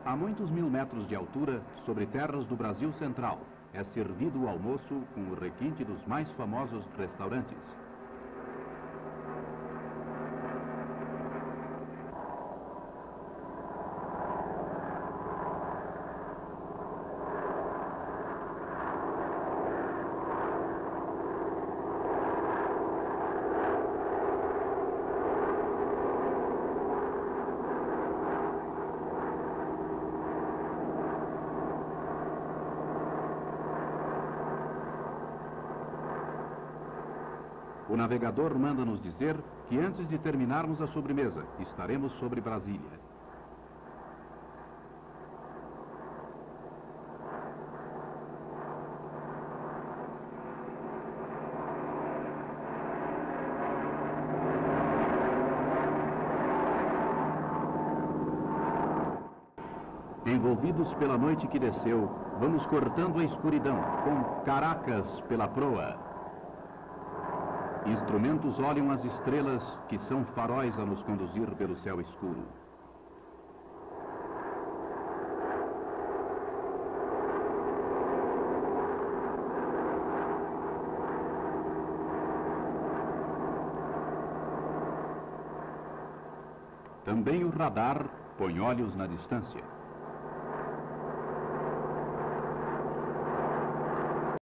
A muitos mil metros de altura, sobre terras do Brasil Central, é servido o almoço com o requinte dos mais famosos restaurantes. O navegador manda nos dizer que antes de terminarmos a sobremesa, estaremos sobre Brasília. Envolvidos pela noite que desceu, vamos cortando a escuridão, com Caracas pela proa. Instrumentos olham as estrelas, que são faróis a nos conduzir pelo céu escuro. Também o radar põe olhos na distância.